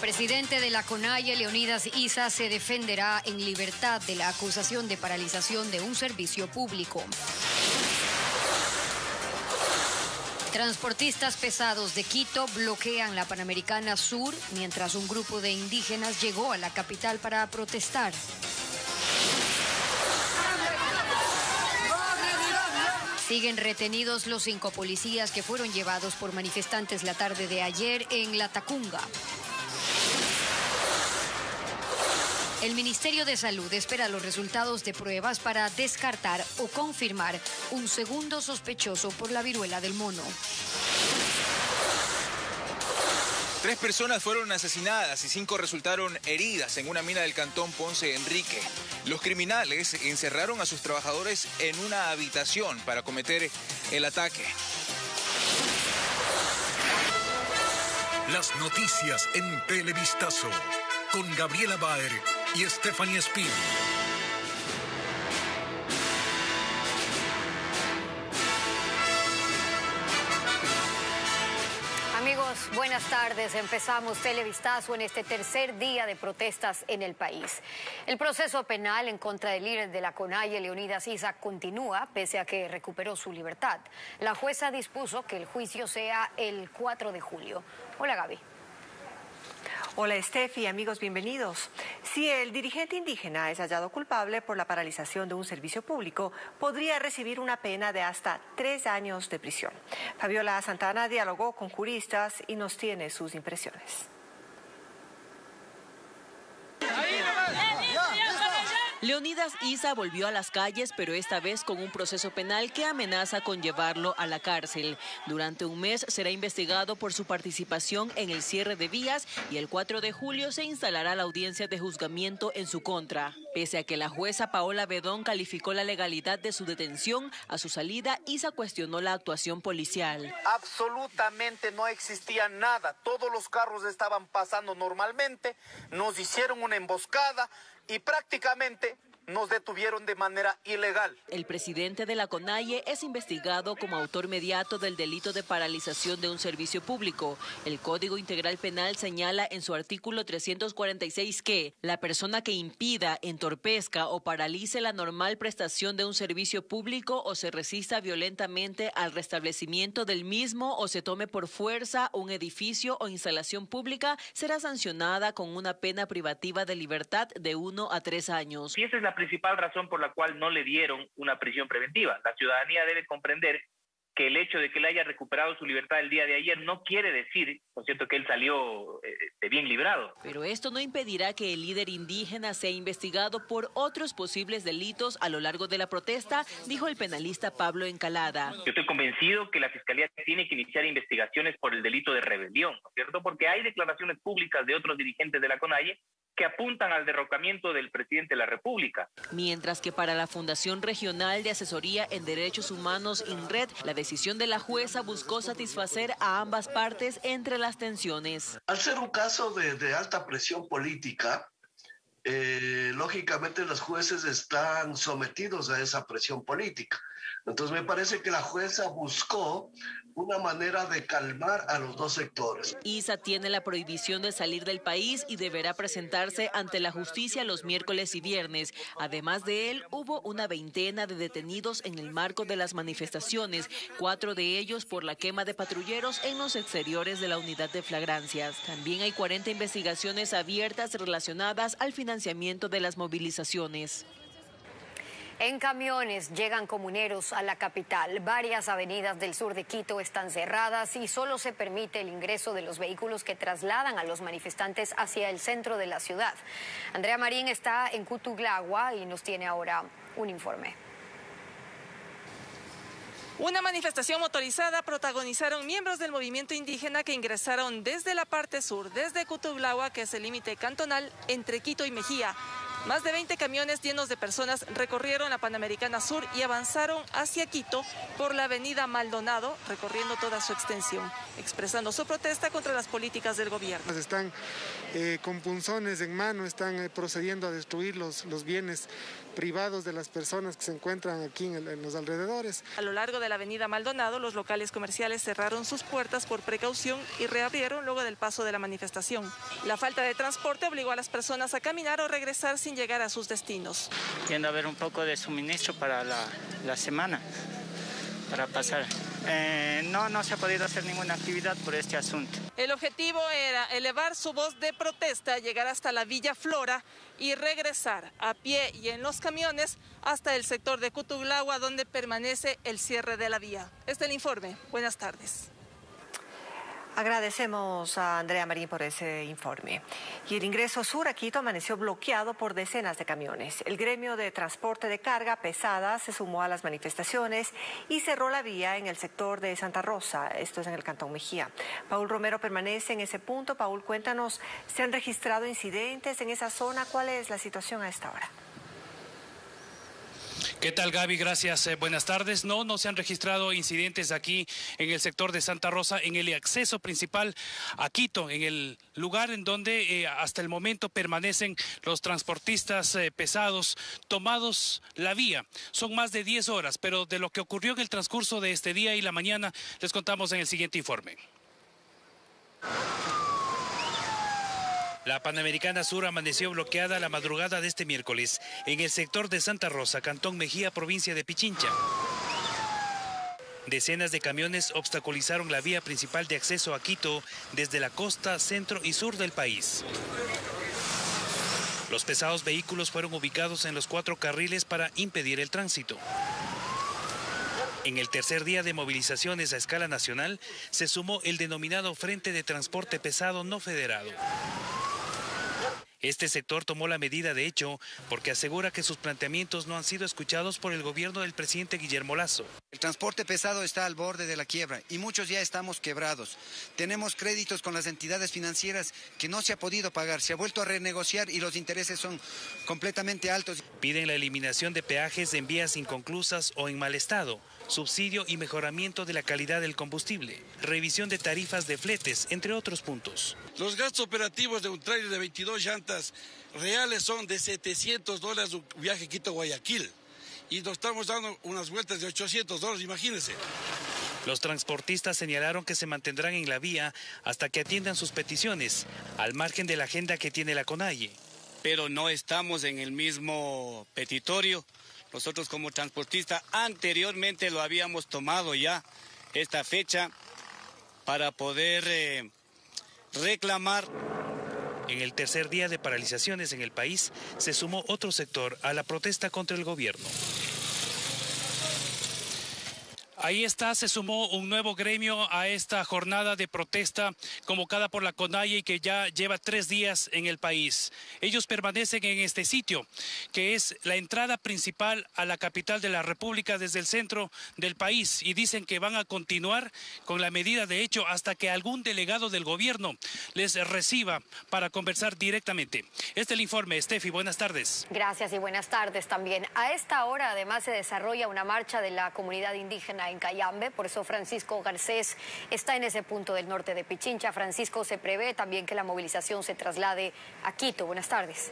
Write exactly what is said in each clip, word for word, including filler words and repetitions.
presidente de la CONAIE, Leonidas Issa, se defenderá en libertad de la acusación de paralización de un servicio público. Transportistas pesados de Quito bloquean la Panamericana Sur mientras un grupo de indígenas llegó a la capital para protestar. Siguen retenidos los cinco policías que fueron llevados por manifestantes la tarde de ayer en La Tacunga. El Ministerio de Salud espera los resultados de pruebas para descartar o confirmar un segundo sospechoso por la viruela del mono. Tres personas fueron asesinadas y cinco resultaron heridas en una mina del cantón Ponce Enrique. Los criminales encerraron a sus trabajadores en una habitación para cometer el ataque. Las noticias en Televistazo con Gabriela Baer y Stephanie Espín. Amigos, buenas tardes. Empezamos Televistazo en este tercer día de protestas en el país. El proceso penal en contra del líder de la CONAIE, Leonidas Issa, continúa pese a que recuperó su libertad. La jueza dispuso que el juicio sea el cuatro de julio. Hola, Gaby. Hola, Steffi, amigos, bienvenidos. Si el dirigente indígena es hallado culpable por la paralización de un servicio público, podría recibir una pena de hasta tres años de prisión. Fabiola Santana dialogó con juristas y nos tiene sus impresiones. Leonidas Issa volvió a las calles, pero esta vez con un proceso penal que amenaza con llevarlo a la cárcel. Durante un mes será investigado por su participación en el cierre de vías y el cuatro de julio se instalará la audiencia de juzgamiento en su contra. Pese a que la jueza Paola Bedón calificó la legalidad de su detención, a su salida Issa cuestionó la actuación policial. Absolutamente no existía nada, todos los carros estaban pasando normalmente, nos hicieron una emboscada y prácticamente nos detuvieron de manera ilegal. El presidente de la CONAIE es investigado como autor mediato del delito de paralización de un servicio público. El Código Integral Penal señala en su artículo trescientos cuarenta y seis que la persona que impida, entorpezca o paralice la normal prestación de un servicio público o se resista violentamente al restablecimiento del mismo o se tome por fuerza un edificio o instalación pública será sancionada con una pena privativa de libertad de uno a tres años. Y esa es la principal razón por la cual no le dieron una prisión preventiva. La ciudadanía debe comprender que el hecho de que él haya recuperado su libertad el día de ayer no quiere decir, por cierto, que él salió eh, de bien librado. Pero esto no impedirá que el líder indígena sea investigado por otros posibles delitos a lo largo de la protesta, dijo el penalista Pablo Encalada. Yo estoy convencido que la Fiscalía tiene que iniciar investigaciones por el delito de rebelión, ¿no es cierto? Porque hay declaraciones públicas de otros dirigentes de la CONAIE que apuntan al derrocamiento del presidente de la República. Mientras que para la Fundación Regional de Asesoría en Derechos Humanos, INRED, la decisión de la jueza buscó satisfacer a ambas partes entre las tensiones. Al ser un caso de, de alta presión política, eh, lógicamente los jueces están sometidos a esa presión política. Entonces me parece que la jueza buscó una manera de calmar a los dos sectores. Issa tiene la prohibición de salir del país y deberá presentarse ante la justicia los miércoles y viernes. Además de él, hubo una veintena de detenidos en el marco de las manifestaciones, cuatro de ellos por la quema de patrulleros en los exteriores de la unidad de flagrancias. También hay cuarenta investigaciones abiertas relacionadas al financiamiento de las movilizaciones. En camiones llegan comuneros a la capital. Varias avenidas del sur de Quito están cerradas y solo se permite el ingreso de los vehículos que trasladan a los manifestantes hacia el centro de la ciudad. Andrea Marín está en Cutuglagua y nos tiene ahora un informe. Una manifestación motorizada protagonizaron miembros del movimiento indígena que ingresaron desde la parte sur, desde Cutuglagua, que es el límite cantonal entre Quito y Mejía. Más de veinte camiones llenos de personas recorrieron la Panamericana Sur y avanzaron hacia Quito por la avenida Maldonado, recorriendo toda su extensión, expresando su protesta contra las políticas del gobierno. Están eh, con punzones en mano, están eh, procediendo a destruir los, los bienes privados de las personas que se encuentran aquí en, el, en los alrededores. A lo largo de la avenida Maldonado, los locales comerciales cerraron sus puertas por precaución y reabrieron luego del paso de la manifestación. La falta de transporte obligó a las personas a caminar o regresar sin llegar a sus destinos. Tiende a haber un poco de suministro para la, la semana, para pasar. Eh, no, no se ha podido hacer ninguna actividad por este asunto. El objetivo era elevar su voz de protesta, llegar hasta la Villa Flora y regresar a pie y en los camiones hasta el sector de Cutuglagua, donde permanece el cierre de la vía. Este es el informe. Buenas tardes. Agradecemos a Andrea Marín por ese informe. Y el ingreso sur a Quito amaneció bloqueado por decenas de camiones. El gremio de transporte de carga pesada se sumó a las manifestaciones y cerró la vía en el sector de Santa Rosa, esto es en el Cantón Mejía. Paul Romero permanece en ese punto. Paul, cuéntanos, ¿se han registrado incidentes en esa zona? ¿Cuál es la situación a esta hora? ¿Qué tal, Gaby? Gracias. Eh, buenas tardes. No, no se han registrado incidentes aquí en el sector de Santa Rosa, en el acceso principal a Quito, en el lugar en donde eh, hasta el momento permanecen los transportistas eh, pesados tomados la vía. Son más de diez horas, pero de lo que ocurrió en el transcurso de este día y la mañana les contamos en el siguiente informe. La Panamericana Sur amaneció bloqueada la madrugada de este miércoles en el sector de Santa Rosa, Cantón Mejía, provincia de Pichincha. Decenas de camiones obstaculizaron la vía principal de acceso a Quito desde la costa, centro y sur del país. Los pesados vehículos fueron ubicados en los cuatro carriles para impedir el tránsito. En el tercer día de movilizaciones a escala nacional, se sumó el denominado Frente de Transporte Pesado No Federado. Este sector tomó la medida de hecho porque asegura que sus planteamientos no han sido escuchados por el gobierno del presidente Guillermo Lasso. El transporte pesado está al borde de la quiebra y muchos ya estamos quebrados. Tenemos créditos con las entidades financieras que no se ha podido pagar, se ha vuelto a renegociar y los intereses son completamente altos. Piden la eliminación de peajes en vías inconclusas o en mal estado, subsidio y mejoramiento de la calidad del combustible, revisión de tarifas de fletes, entre otros puntos. Los gastos operativos de un tráiler de veintidós llantas reales son de setecientos dólares un viaje Quito-Guayaquil y nos estamos dando unas vueltas de ochocientos dólares, imagínense. Los transportistas señalaron que se mantendrán en la vía hasta que atiendan sus peticiones, al margen de la agenda que tiene la CONAIE. Pero no estamos en el mismo petitorio. Nosotros como transportistas anteriormente lo habíamos tomado ya esta fecha para poder eh, reclamar. En el tercer día de paralizaciones en el país se sumó otro sector a la protesta contra el gobierno. Ahí está, se sumó un nuevo gremio a esta jornada de protesta convocada por la CONAIE que ya lleva tres días en el país. Ellos permanecen en este sitio, que es la entrada principal a la capital de la República desde el centro del país, y dicen que van a continuar con la medida de hecho hasta que algún delegado del gobierno les reciba para conversar directamente. Este es el informe. Steffi, buenas tardes. Gracias y buenas tardes también. A esta hora además se desarrolla una marcha de la comunidad indígena en Cayambe, por eso Francisco Garcés está en ese punto del norte de Pichincha. Francisco, se prevé también que la movilización se traslade a Quito. Buenas tardes.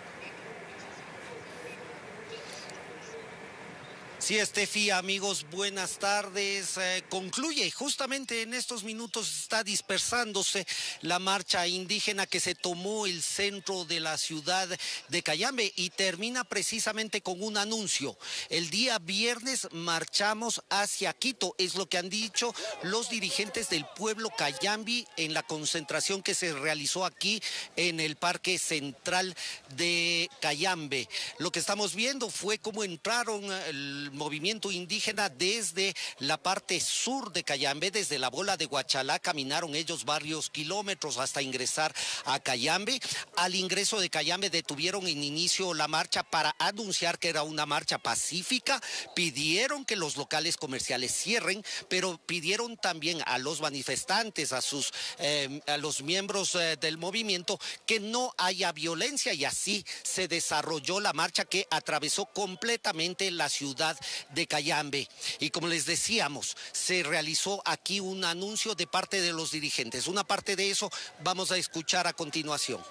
Sí, Estefi, amigos, buenas tardes. Eh, concluye, justamente en estos minutos está dispersándose la marcha indígena que se tomó el centro de la ciudad de Cayambe y termina precisamente con un anuncio. El día viernes marchamos hacia Quito, es lo que han dicho los dirigentes del pueblo cayambi en la concentración que se realizó aquí en el Parque Central de Cayambe. Lo que estamos viendo fue cómo entraron el movimiento indígena desde la parte sur de Cayambe, desde la bola de Huachalá, caminaron ellos varios kilómetros hasta ingresar a Cayambe. Al ingreso de Cayambe detuvieron en inicio la marcha para anunciar que era una marcha pacífica, pidieron que los locales comerciales cierren, pero pidieron también a los manifestantes, a sus eh, a los miembros eh, del movimiento, que no haya violencia, y así se desarrolló la marcha que atravesó completamente la ciudad de Cayambe. Y como les decíamos, se realizó aquí un anuncio de parte de los dirigentes. Una parte de eso vamos a escuchar a continuación.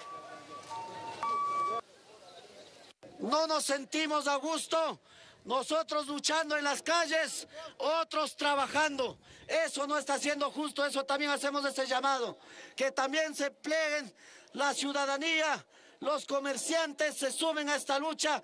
No nos sentimos a gusto, nosotros luchando en las calles, otros trabajando. Eso no está siendo justo, eso también hacemos ese llamado. Que también se plieguen la ciudadanía, los comerciantes se sumen a esta lucha.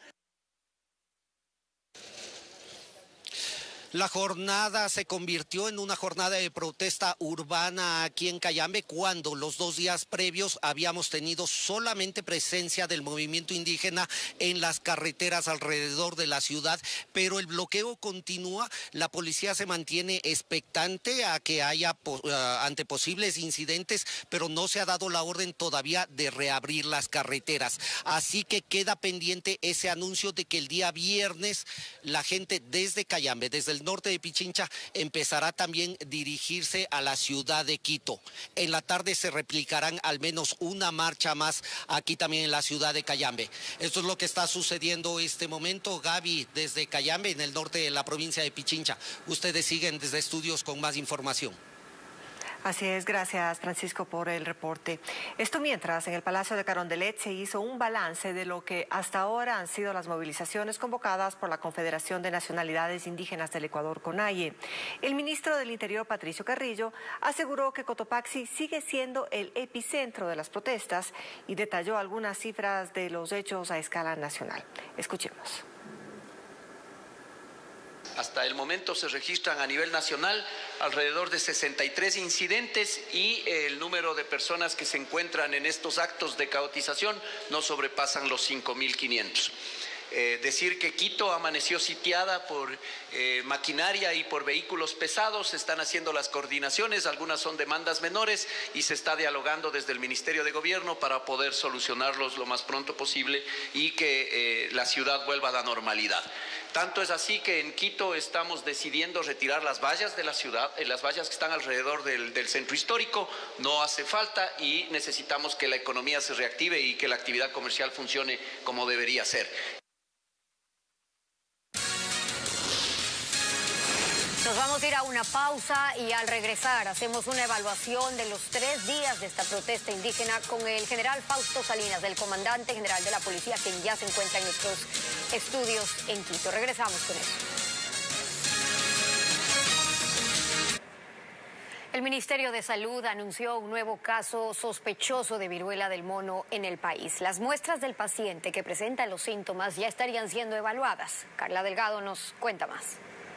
La jornada se convirtió en una jornada de protesta urbana aquí en Cayambe, cuando los dos días previos habíamos tenido solamente presencia del movimiento indígena en las carreteras alrededor de la ciudad, pero el bloqueo continúa. La policía se mantiene expectante a que haya uh, ante posibles incidentes, pero no se ha dado la orden todavía de reabrir las carreteras. Así que queda pendiente ese anuncio de que el día viernes la gente desde Cayambe, desde el norte de Pichincha, empezará también a dirigirse a la ciudad de Quito. En la tarde se replicarán al menos una marcha más aquí también en la ciudad de Cayambe. Esto es lo que está sucediendo en este momento. Gaby, desde Cayambe, en el norte de la provincia de Pichincha. Ustedes siguen desde estudios con más información. Así es, gracias Francisco por el reporte. Esto mientras en el Palacio de Carondelet se hizo un balance de lo que hasta ahora han sido las movilizaciones convocadas por la Confederación de Nacionalidades Indígenas del Ecuador, CONAIE. El ministro del Interior, Patricio Carrillo, aseguró que Cotopaxi sigue siendo el epicentro de las protestas y detalló algunas cifras de los hechos a escala nacional. Escuchemos. Hasta el momento se registran a nivel nacional alrededor de sesenta y tres incidentes y el número de personas que se encuentran en estos actos de caotización no sobrepasan los cinco mil quinientos. Eh, decir que Quito amaneció sitiada por eh, maquinaria y por vehículos pesados, se están haciendo las coordinaciones, algunas son demandas menores y se está dialogando desde el Ministerio de Gobierno para poder solucionarlos lo más pronto posible y que eh, la ciudad vuelva a la normalidad. Tanto es así que en Quito estamos decidiendo retirar las vallas de la ciudad, eh, las vallas que están alrededor del, del centro histórico, no hace falta y necesitamos que la economía se reactive y que la actividad comercial funcione como debería ser. Nos vamos a ir a una pausa y al regresar hacemos una evaluación de los tres días de esta protesta indígena con el general Fausto Salinas, el comandante general de la policía, quien ya se encuentra en nuestros estudios en Quito. Regresamos con eso. El Ministerio de Salud anunció un nuevo caso sospechoso de viruela del mono en el país. Las muestras del paciente que presenta los síntomas ya estarían siendo evaluadas. Carla Delgado nos cuenta más.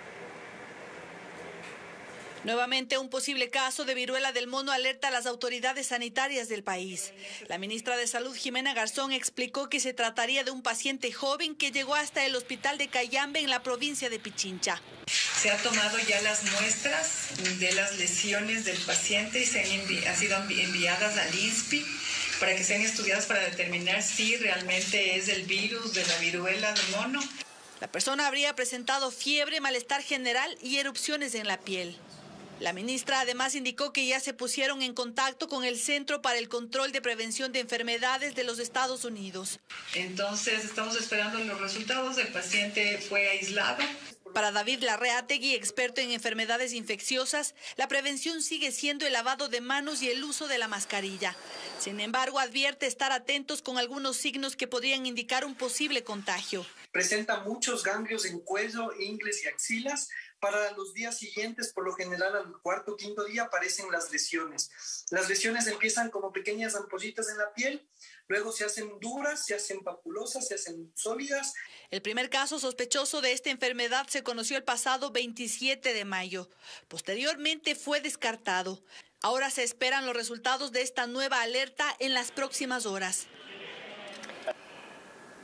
Nuevamente, un posible caso de viruela del mono alerta a las autoridades sanitarias del país. La ministra de Salud, Jimena Garzón, explicó que se trataría de un paciente joven que llegó hasta el hospital de Cayambe en la provincia de Pichincha. Se ha tomado ya las muestras de las lesiones del paciente y se han, envi- han sido enviadas al I N S P I para que sean estudiadas para determinar si realmente es el virus de la viruela del mono. La persona habría presentado fiebre, malestar general y erupciones en la piel. La ministra además indicó que ya se pusieron en contacto con el Centro para el Control de Prevención de Enfermedades de los Estados Unidos. Entonces estamos esperando los resultados. El paciente fue aislado. Para David Larreategui, experto en enfermedades infecciosas, la prevención sigue siendo el lavado de manos y el uso de la mascarilla. Sin embargo, advierte estar atentos con algunos signos que podrían indicar un posible contagio. Presenta muchos ganglios en cuello, ingles y axilas. Para los días siguientes, por lo general al cuarto o quinto día, aparecen las lesiones. Las lesiones empiezan como pequeñas ampollitas en la piel, luego se hacen duras, se hacen papulosas, se hacen sólidas. El primer caso sospechoso de esta enfermedad se conoció el pasado veintisiete de mayo. Posteriormente fue descartado. Ahora se esperan los resultados de esta nueva alerta en las próximas horas.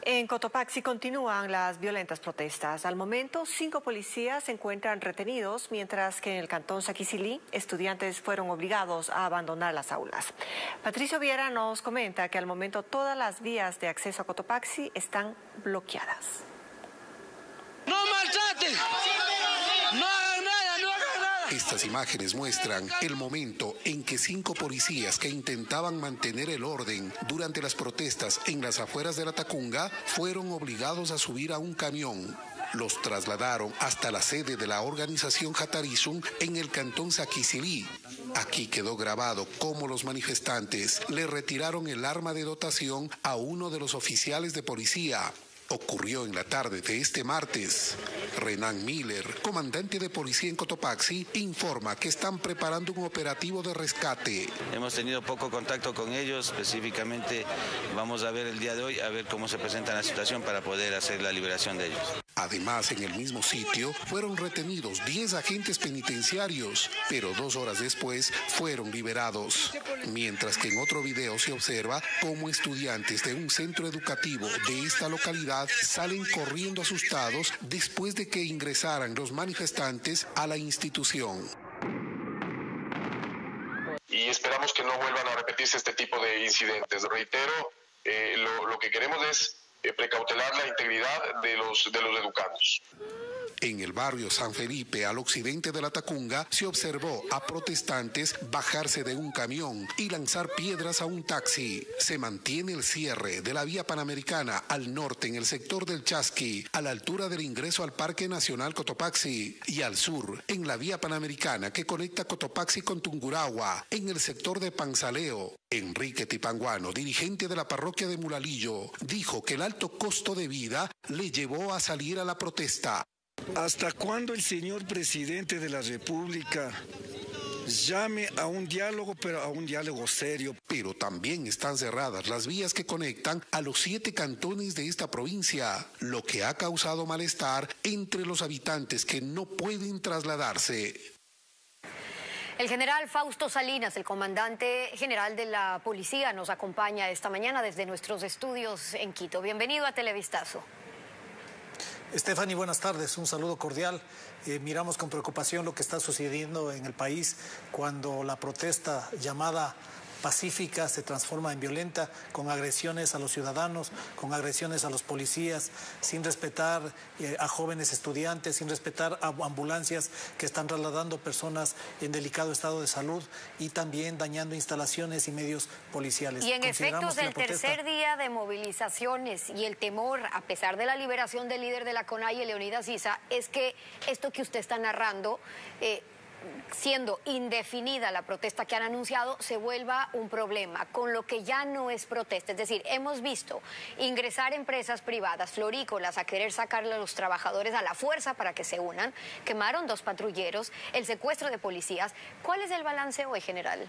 En Cotopaxi continúan las violentas protestas. Al momento, cinco policías se encuentran retenidos, mientras que en el cantón Saquicilí, estudiantes fueron obligados a abandonar las aulas. Patricio Viera nos comenta que al momento todas las vías de acceso a Cotopaxi están bloqueadas. ¡No maltraten! ¡No hagan nada! ¡No hagan nada! Estas imágenes muestran el momento en que cinco policías que intentaban mantener el orden durante las protestas en las afueras de la Tacunga fueron obligados a subir a un camión. Los trasladaron hasta la sede de la organización Jatarizum en el cantón Saquicilí. Aquí quedó grabado cómo los manifestantes le retiraron el arma de dotación a uno de los oficiales de policía. Ocurrió en la tarde de este martes. Renan Miller, comandante de policía en Cotopaxi, informa que están preparando un operativo de rescate. Hemos tenido poco contacto con ellos, específicamente vamos a ver el día de hoy, a ver cómo se presenta la situación para poder hacer la liberación de ellos. Además, en el mismo sitio fueron retenidos diez agentes penitenciarios, pero dos horas después fueron liberados. Mientras que en otro video se observa cómo estudiantes de un centro educativo de esta localidad salen corriendo asustados después de que ingresaran los manifestantes a la institución. Y esperamos que no vuelvan a repetirse este tipo de incidentes. Reitero, eh, lo, lo que queremos es eh, precautelar la integridad de los, de los educandos. En el barrio San Felipe, al occidente de la Tacunga, se observó a protestantes bajarse de un camión y lanzar piedras a un taxi. Se mantiene el cierre de la vía panamericana al norte en el sector del Chasqui, a la altura del ingreso al Parque Nacional Cotopaxi, y al sur en la vía panamericana que conecta Cotopaxi con Tungurahua, en el sector de Panzaleo. Enrique Tipanguano, dirigente de la parroquia de Mulalillo, dijo que el alto costo de vida le llevó a salir a la protesta. ¿Hasta cuándo el señor presidente de la República llame a un diálogo, pero a un diálogo serio? Pero también están cerradas las vías que conectan a los siete cantones de esta provincia, lo que ha causado malestar entre los habitantes que no pueden trasladarse. El general Fausto Salinas, el comandante general de la policía, nos acompaña esta mañana desde nuestros estudios en Quito. Bienvenido a Televistazo. Stephanie, buenas tardes, un saludo cordial. Eh, miramos con preocupación lo que está sucediendo en el país cuando la protesta llamada pacífica se transforma en violenta, con agresiones a los ciudadanos, con agresiones a los policías, sin respetar eh, a jóvenes estudiantes, sin respetar a ambulancias que están trasladando personas en delicado estado de salud y también dañando instalaciones y medios policiales. Y en efectos del tercer día de movilizaciones y el temor, a pesar de la liberación del líder de la CONAIE, Leonidas Issa, es que esto que usted está narrando, eh, siendo indefinida la protesta que han anunciado, se vuelva un problema, con lo que ya no es protesta. Es decir, hemos visto ingresar empresas privadas, florícolas, a querer sacarle a los trabajadores a la fuerza para que se unan, quemaron dos patrulleros, el secuestro de policías. ¿Cuál es el balance hoy, general?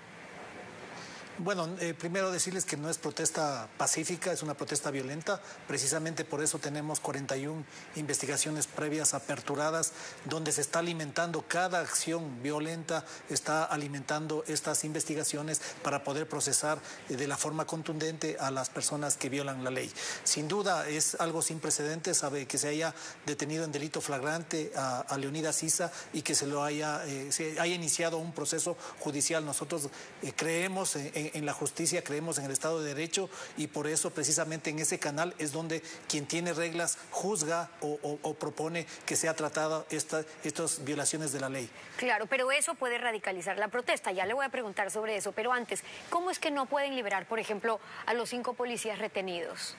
Bueno, eh, primero decirles que no es protesta pacífica, es una protesta violenta. Precisamente por eso tenemos cuarenta y una investigaciones previas aperturadas, donde se está alimentando cada acción violenta, está alimentando estas investigaciones para poder procesar eh, de la forma contundente a las personas que violan la ley. Sin duda es algo sin precedentes, sabe, que se haya detenido en delito flagrante a, a Leonidas Issa y que se lo haya, eh, se haya iniciado un proceso judicial. Nosotros eh, creemos en, en en la justicia, creemos en el Estado de Derecho y por eso precisamente en ese canal es donde quien tiene reglas juzga o, o, o propone que sea tratada esta, estas violaciones de la ley. Claro, pero eso puede radicalizar la protesta, ya le voy a preguntar sobre eso, pero antes, ¿cómo es que no pueden liberar, por ejemplo, a los cinco policías retenidos?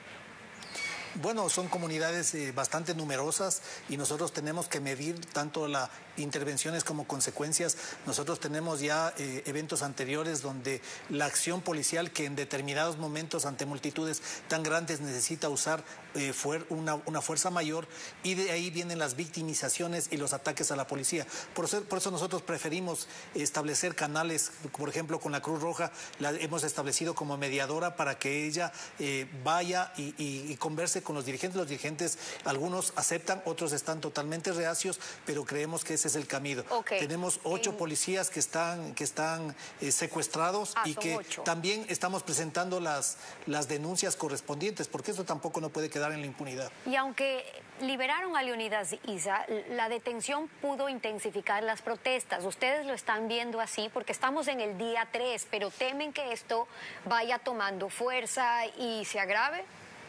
Bueno, son comunidades eh, bastante numerosas y nosotros tenemos que medir tanto las intervenciones como consecuencias. Nosotros tenemos ya eh, eventos anteriores donde la acción policial, que en determinados momentos ante multitudes tan grandes necesita usar eh, fuer una, una fuerza mayor, y de ahí vienen las victimizaciones y los ataques a la policía. Por eso, por eso nosotros preferimos establecer canales, por ejemplo con la Cruz Roja, la hemos establecido como mediadora para que ella eh, vaya y, y, y converse reunirse con los dirigentes. Los dirigentes, algunos aceptan, otros están totalmente reacios, pero creemos que ese es el camino. Okay. Tenemos ocho eh, policías que están, que están eh, secuestrados ah, y que ocho. También estamos presentando las, las denuncias correspondientes, porque eso tampoco no puede quedar en la impunidad. Y aunque liberaron a Leonidas Issa, la detención pudo intensificar las protestas. Ustedes lo están viendo así porque estamos en el día tres, pero temen que esto vaya tomando fuerza y se agrave.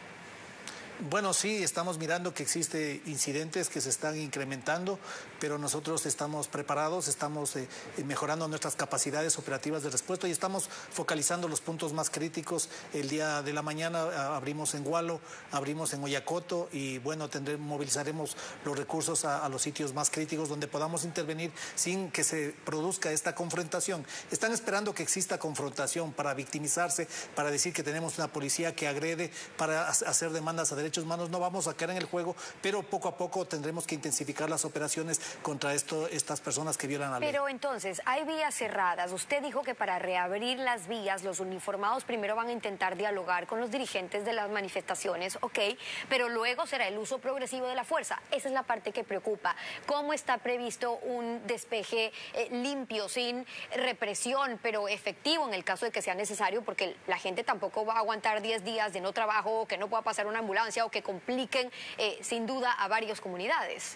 Bueno, sí, estamos mirando que existen incidentes que se están incrementando, pero nosotros estamos preparados, estamos eh, mejorando nuestras capacidades operativas de respuesta y estamos focalizando los puntos más críticos. El día de la mañana abrimos en Gualo, abrimos en Oyacoto y bueno, tendremos, movilizaremos los recursos a, a los sitios más críticos donde podamos intervenir sin que se produzca esta confrontación. Están esperando que exista confrontación para victimizarse, para decir que tenemos una policía que agrede, para hacer demandas a derechos humanos. No vamos a caer en el juego, pero poco a poco tendremos que intensificar las operaciones contra esto, estas personas que violan la ley. Pero entonces, hay vías cerradas. Usted dijo que para reabrir las vías, los uniformados primero van a intentar dialogar con los dirigentes de las manifestaciones, ok, pero luego será el uso progresivo de la fuerza. Esa es la parte que preocupa. ¿Cómo está previsto un despeje eh, limpio, sin represión, pero efectivo en el caso de que sea necesario? Porque la gente tampoco va a aguantar diez días de no trabajo, que no pueda pasar una ambulancia o que compliquen eh, sin duda a varias comunidades.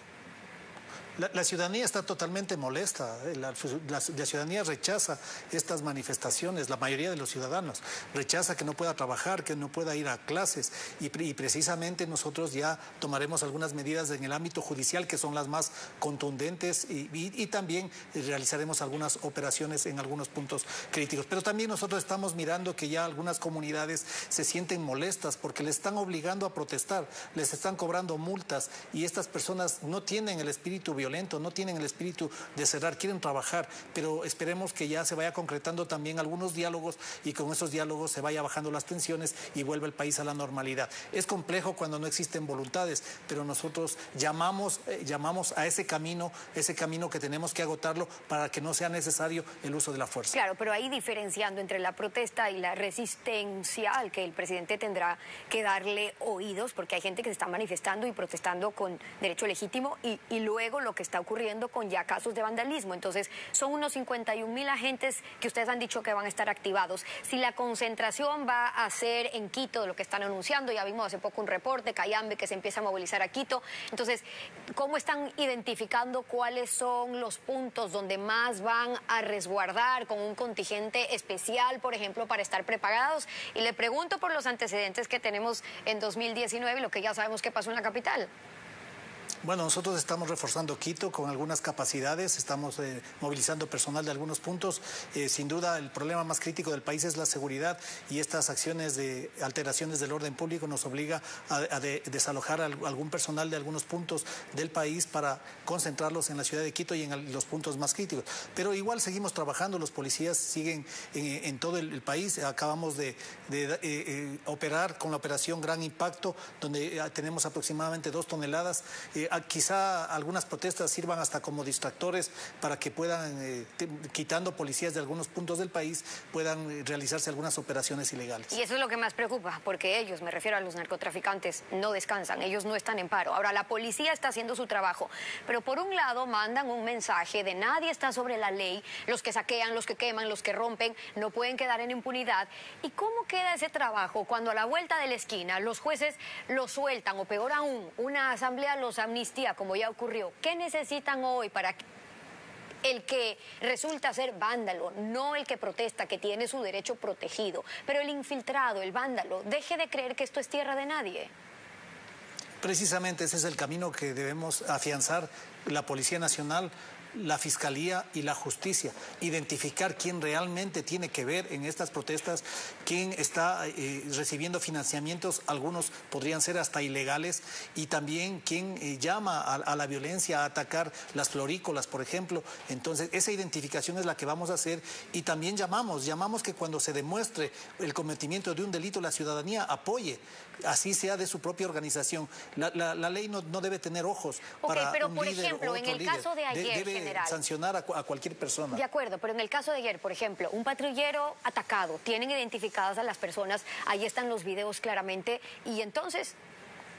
La, la ciudadanía está totalmente molesta, la, la, la ciudadanía rechaza estas manifestaciones, la mayoría de los ciudadanos rechaza que no pueda trabajar, que no pueda ir a clases y, y precisamente nosotros ya tomaremos algunas medidas en el ámbito judicial que son las más contundentes y, y, y también realizaremos algunas operaciones en algunos puntos críticos. Pero también nosotros estamos mirando que ya algunas comunidades se sienten molestas porque les están obligando a protestar, les están cobrando multas y estas personas no tienen el espíritu violento. Violento, no tienen el espíritu de cerrar, quieren trabajar, pero esperemos que ya se vaya concretando también algunos diálogos y con esos diálogos se vaya bajando las tensiones y vuelva el país a la normalidad. Es complejo cuando no existen voluntades, pero nosotros llamamos, eh, llamamos a ese camino, ese camino que tenemos que agotarlo para que no sea necesario el uso de la fuerza. Claro, pero ahí diferenciando entre la protesta y la resistencia al que el presidente tendrá que darle oídos, porque hay gente que se está manifestando y protestando con derecho legítimo y, y luego lo que está ocurriendo con ya casos de vandalismo. Entonces, son unos cincuenta y un mil agentes que ustedes han dicho que van a estar activados. Si la concentración va a ser en Quito, de lo que están anunciando, ya vimos hace poco un reporte, Cayambe, que se empieza a movilizar a Quito. Entonces, ¿cómo están identificando cuáles son los puntos donde más van a resguardar con un contingente especial, por ejemplo, para estar preparados? Y le pregunto por los antecedentes que tenemos en dos mil diecinueve y lo que ya sabemos que pasó en la capital. Bueno, nosotros estamos reforzando Quito con algunas capacidades, estamos eh, movilizando personal de algunos puntos. Eh, sin duda, el problema más crítico del país es la seguridad y estas acciones de alteraciones del orden público nos obliga a, a de, desalojar a algún personal de algunos puntos del país para concentrarlos en la ciudad de Quito y en el, los puntos más críticos. Pero igual seguimos trabajando, los policías siguen en, en todo el, el país. Acabamos de, de eh, eh, operar con la operación Gran Impacto, donde eh, tenemos aproximadamente dos toneladas. Eh, Quizá algunas protestas sirvan hasta como distractores para que puedan, eh, quitando policías de algunos puntos del país, puedan eh, realizarse algunas operaciones ilegales. Y eso es lo que más preocupa, porque ellos, me refiero a los narcotraficantes, no descansan, ellos no están en paro. Ahora, la policía está haciendo su trabajo, pero por un lado mandan un mensaje de nadie está sobre la ley, los que saquean, los que queman, los que rompen, no pueden quedar en impunidad. ¿Y cómo queda ese trabajo cuando a la vuelta de la esquina los jueces los sueltan, o peor aún, una asamblea los amnistía, como ya ocurrió? ¿Qué necesitan hoy para el que resulta ser vándalo, no el que protesta, que tiene su derecho protegido, pero el infiltrado, el vándalo, deje de creer que esto es tierra de nadie? Precisamente ese es el camino que debemos afianzar la Policía Nacional, la Fiscalía y la Justicia, identificar quién realmente tiene que ver en estas protestas, quién está eh, recibiendo financiamientos, algunos podrían ser hasta ilegales, y también quién eh, llama a, a la violencia, a atacar las florícolas, por ejemplo. Entonces, esa identificación es la que vamos a hacer, y también llamamos, llamamos que cuando se demuestre el cometimiento de un delito, la ciudadanía apoye, así sea de su propia organización. La, la, la ley no, no debe tener ojos okay, para pero un por líder ejemplo, o en otro el líder. caso de ayer, de, debe general, sancionar a, a cualquier persona. De acuerdo, pero en el caso de ayer, por ejemplo, un patrullero atacado, tienen identificadas a las personas, ahí están los videos claramente, y entonces,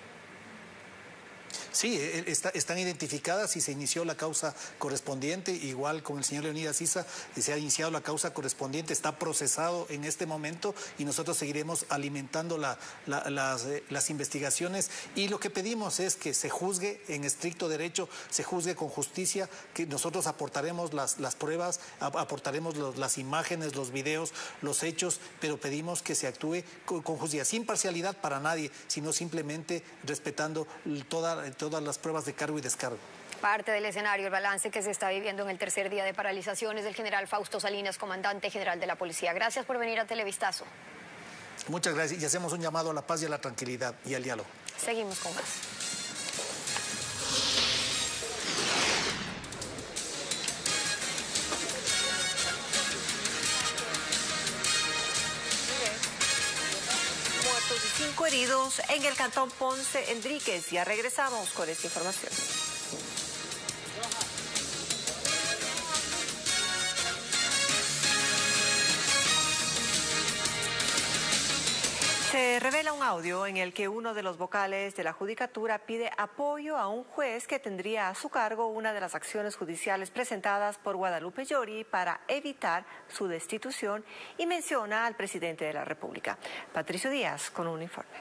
Sí, está, están identificadas y se inició la causa correspondiente, igual con el señor Leonidas Issa, se ha iniciado la causa correspondiente, está procesado en este momento y nosotros seguiremos alimentando la, la, las, eh, las investigaciones, y lo que pedimos es que se juzgue en estricto derecho, se juzgue con justicia, que nosotros aportaremos las, las pruebas, aportaremos los, las imágenes, los videos, los hechos, pero pedimos que se actúe con, con justicia, sin parcialidad para nadie, sino simplemente respetando toda, todas las pruebas de cargo y descargo. Parte del escenario, el balance que se está viviendo en el tercer día de paralizaciones del general Fausto Salinas, comandante general de la policía. Gracias por venir a Televistazo. Muchas gracias y hacemos un llamado a la paz y a la tranquilidad y al diálogo. Seguimos con más. Muertos y cinco heridos en el cantón Ponce Enríquez. Ya regresamos con esta información. Se revela un audio en el que uno de los vocales de la Judicatura pide apoyo a un juez que tendría a su cargo una de las acciones judiciales presentadas por Guadalupe Llori para evitar su destitución y menciona al presidente de la República. Patricio Díaz con un informe.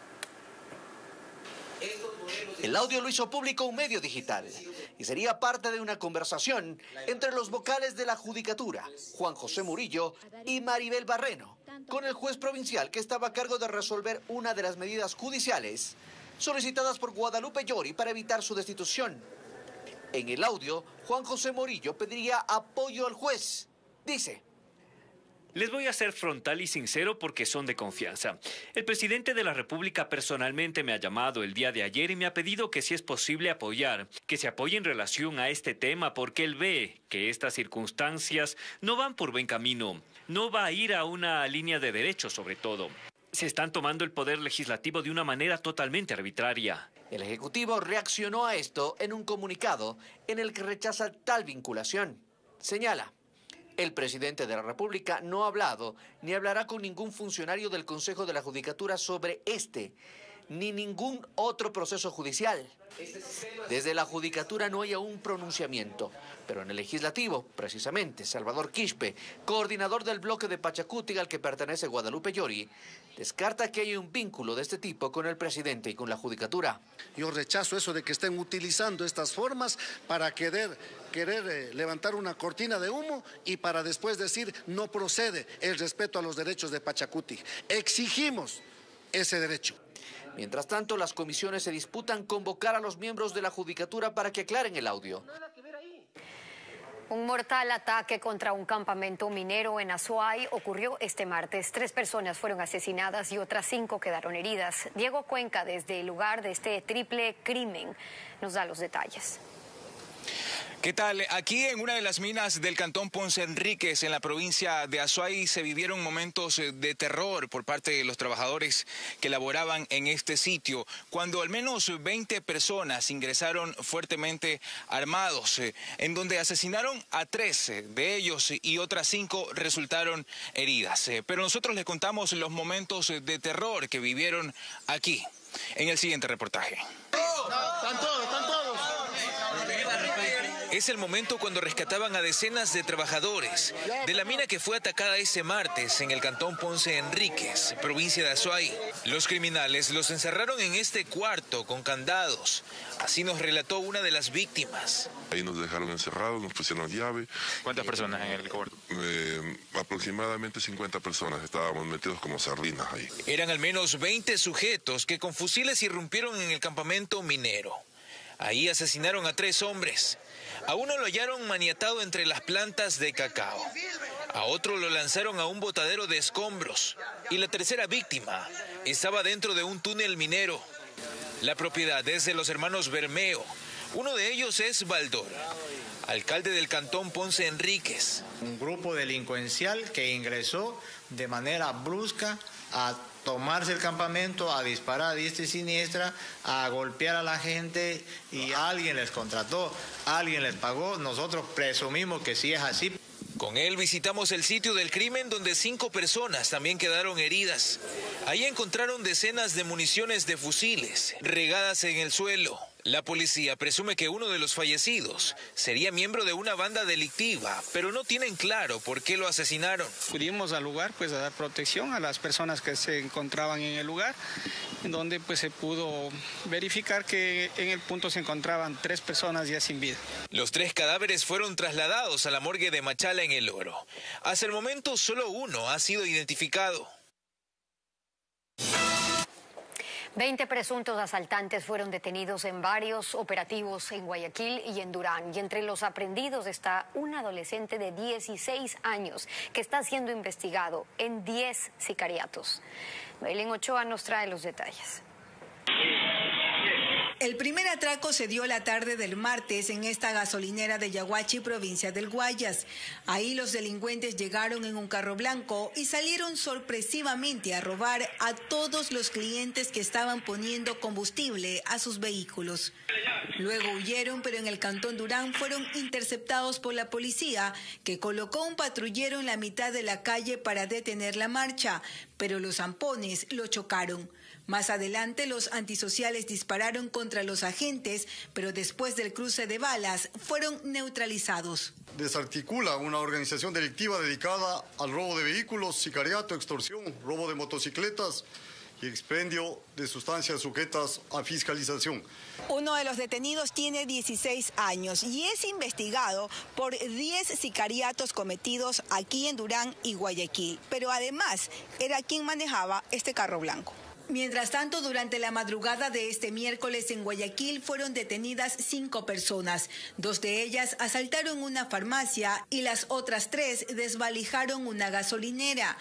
El audio lo hizo público un medio digital y sería parte de una conversación entre los vocales de la Judicatura, Juan José Murillo y Maribel Barreno, con el juez provincial que estaba a cargo de resolver una de las medidas judiciales solicitadas por Guadalupe Llori para evitar su destitución. En el audio, Juan José Murillo pediría apoyo al juez. Dice: les voy a ser frontal y sincero porque son de confianza. El presidente de la República personalmente me ha llamado el día de ayer y me ha pedido que si es posible apoyar, que se apoye en relación a este tema porque él ve que estas circunstancias no van por buen camino. No va a ir a una línea de derecho sobre todo. Se están tomando el poder legislativo de una manera totalmente arbitraria. El Ejecutivo reaccionó a esto en un comunicado en el que rechaza tal vinculación. Señala: el presidente de la República no ha hablado ni hablará con ningún funcionario del Consejo de la Judicatura sobre este ni ningún otro proceso judicial. Desde la Judicatura no hay aún pronunciamiento, pero en el Legislativo, precisamente, Salvador Quispe, coordinador del bloque de Pachacútec al que pertenece Guadalupe Llori, descarta que haya un vínculo de este tipo con el presidente y con la Judicatura. Yo rechazo eso de que estén utilizando estas formas para querer, querer eh, levantar una cortina de humo y para después decir no procede el respeto a los derechos de Pachacútec. Exigimos ese derecho. Mientras tanto, las comisiones se disputan convocar a los miembros de la Judicatura para que aclaren el audio. Un mortal ataque contra un campamento minero en Azuay ocurrió este martes. Tres personas fueron asesinadas y otras cinco quedaron heridas. Diego Cuenca, desde el lugar de este triple crimen, nos da los detalles. ¿Qué tal? Aquí en una de las minas del cantón Ponce Enríquez, en la provincia de Azuay, se vivieron momentos de terror por parte de los trabajadores que laboraban en este sitio, cuando al menos veinte personas ingresaron fuertemente armados, en donde asesinaron a tres de ellos y otras cinco resultaron heridas. Pero nosotros les contamos los momentos de terror que vivieron aquí, en el siguiente reportaje. ¡Están todos, están todos! Es el momento cuando rescataban a decenas de trabajadores de la mina que fue atacada ese martes en el cantón Ponce Enríquez, provincia de Azuay. Los criminales los encerraron en este cuarto con candados. Así nos relató una de las víctimas. Ahí nos dejaron encerrados, nos pusieron llave. ¿Cuántas personas en el cuarto? Eh, aproximadamente cincuenta personas, estábamos metidos como sardinas ahí. Eran al menos veinte sujetos que con fusiles irrumpieron en el campamento minero. Ahí asesinaron a tres hombres. A uno lo hallaron maniatado entre las plantas de cacao. A otro lo lanzaron a un botadero de escombros. Y la tercera víctima estaba dentro de un túnel minero. La propiedad es de los hermanos Bermeo. Uno de ellos es Baldor, alcalde del cantón Ponce Enríquez. Un grupo delincuencial que ingresó de manera brusca a tomarse el campamento, a disparar a diestra y siniestra, a golpear a la gente, y alguien les contrató, alguien les pagó. Nosotros presumimos que sí es así. Con él visitamos el sitio del crimen, donde cinco personas también quedaron heridas. Ahí encontraron decenas de municiones de fusiles regadas en el suelo. La policía presume que uno de los fallecidos sería miembro de una banda delictiva, pero no tienen claro por qué lo asesinaron. Acudimos al lugar pues a dar protección a las personas que se encontraban en el lugar, en donde pues se pudo verificar que en el punto se encontraban tres personas ya sin vida. Los tres cadáveres fueron trasladados a la morgue de Machala en El Oro. Hasta el momento solo uno ha sido identificado. veinte presuntos asaltantes fueron detenidos en varios operativos en Guayaquil y en Durán. Y entre los aprendidos está un adolescente de dieciséis años que está siendo investigado en diez sicariatos. Belén Ochoa nos trae los detalles. El primer atraco se dio la tarde del martes en esta gasolinera de Yaguachi, provincia del Guayas. Ahí los delincuentes llegaron en un carro blanco y salieron sorpresivamente a robar a todos los clientes que estaban poniendo combustible a sus vehículos. Luego huyeron, pero en el cantón Durán fueron interceptados por la policía, que colocó un patrullero en la mitad de la calle para detener la marcha, pero los zampones lo chocaron. Más adelante, los antisociales dispararon contra los agentes, pero después del cruce de balas, fueron neutralizados. Desarticula una organización delictiva dedicada al robo de vehículos, sicariato, extorsión, robo de motocicletas y expendio de sustancias sujetas a fiscalización. Uno de los detenidos tiene dieciséis años y es investigado por diez sicariatos cometidos aquí en Durán y Guayaquil, pero además era quien manejaba este carro blanco. Mientras tanto, durante la madrugada de este miércoles en Guayaquil fueron detenidas cinco personas. Dos de ellas asaltaron una farmacia y las otras tres desvalijaron una gasolinera.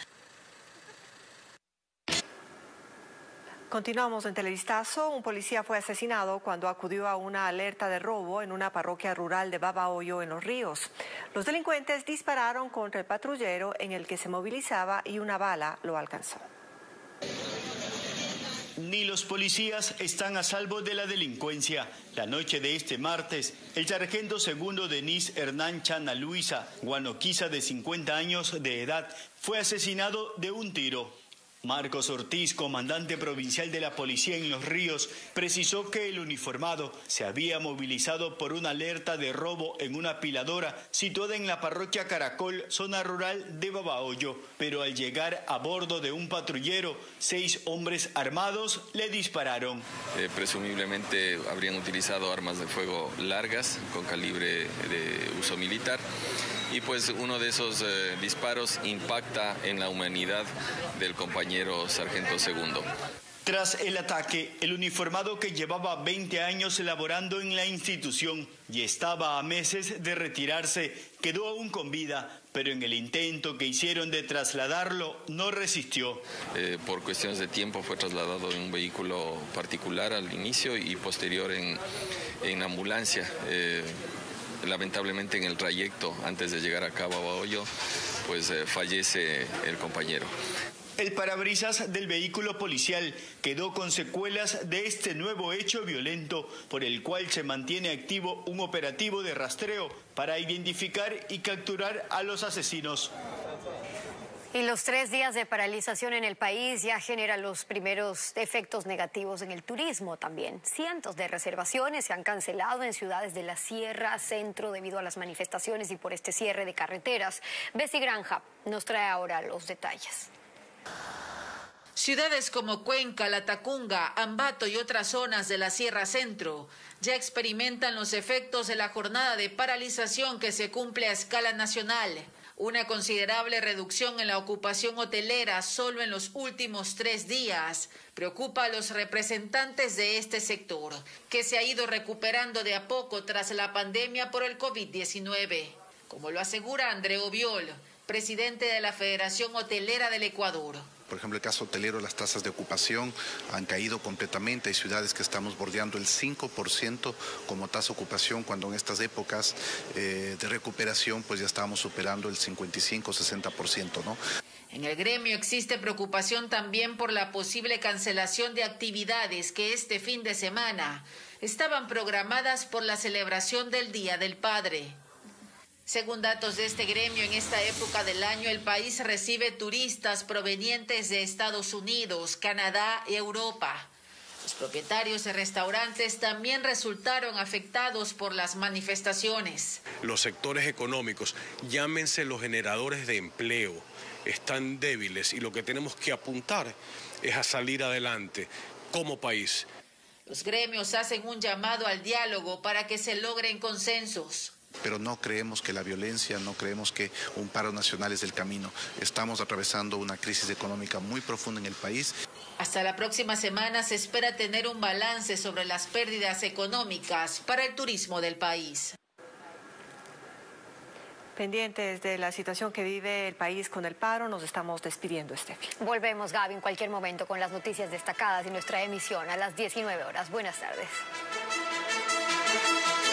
Continuamos en Televistazo. Un policía fue asesinado cuando acudió a una alerta de robo en una parroquia rural de Babahoyo, en Los Ríos. Los delincuentes dispararon contra el patrullero en el que se movilizaba y una bala lo alcanzó. Ni los policías están a salvo de la delincuencia. La noche de este martes, el sargento segundo Denis Hernán Chana Luisa, guanoquiza de cincuenta años de edad, fue asesinado de un tiro. Marcos Ortiz, comandante provincial de la policía en Los Ríos, precisó que el uniformado se había movilizado por una alerta de robo en una apiladora situada en la parroquia Caracol, zona rural de Babahoyo. Pero al llegar a bordo de un patrullero, seis hombres armados le dispararon. Eh, presumiblemente habrían utilizado armas de fuego largas con calibre de uso militar. Y pues uno de esos eh, disparos impacta en la humanidad del compañero sargento segundo. Tras el ataque, el uniformado, que llevaba veinte años laborando en la institución y estaba a meses de retirarse, quedó aún con vida, pero en el intento que hicieron de trasladarlo no resistió. Eh, por cuestiones de tiempo fue trasladado en un vehículo particular al inicio y posterior en, en ambulancia. Eh, Lamentablemente en el trayecto, antes de llegar acá a Babahoyo, pues eh, fallece el compañero. El parabrisas del vehículo policial quedó con secuelas de este nuevo hecho violento, por el cual se mantiene activo un operativo de rastreo para identificar y capturar a los asesinos. Y los tres días de paralización en el país ya generan los primeros efectos negativos en el turismo también. Cientos de reservaciones se han cancelado en ciudades de la Sierra Centro debido a las manifestaciones y por este cierre de carreteras. Bessie Granja nos trae ahora los detalles. Ciudades como Cuenca, Latacunga, Ambato y otras zonas de la Sierra Centro ya experimentan los efectos de la jornada de paralización que se cumple a escala nacional. Una considerable reducción en la ocupación hotelera solo en los últimos tres días preocupa a los representantes de este sector, que se ha ido recuperando de a poco tras la pandemia por el COVID diecinueve, como lo asegura André Obiol, presidente de la Federación Hotelera del Ecuador. Por ejemplo, el caso hotelero, las tasas de ocupación han caído completamente. Hay ciudades que estamos bordeando el cinco por ciento como tasa de ocupación, cuando en estas épocas eh, de recuperación pues ya estábamos superando el cincuenta y cinco a sesenta por ciento, ¿no? En el gremio existe preocupación también por la posible cancelación de actividades que este fin de semana estaban programadas por la celebración del Día del Padre. Según datos de este gremio, en esta época del año el país recibe turistas provenientes de Estados Unidos, Canadá y Europa. Los propietarios de restaurantes también resultaron afectados por las manifestaciones. Los sectores económicos, llámense los generadores de empleo, están débiles y lo que tenemos que apuntar es a salir adelante como país. Los gremios hacen un llamado al diálogo para que se logren consensos. Pero no creemos que la violencia, no creemos que un paro nacional es el camino. Estamos atravesando una crisis económica muy profunda en el país. Hasta la próxima semana se espera tener un balance sobre las pérdidas económicas para el turismo del país. Pendientes de la situación que vive el país con el paro, nos estamos despidiendo, Estefi. Volvemos, Gaby, en cualquier momento con las noticias destacadas de nuestra emisión a las diecinueve horas. Buenas tardes.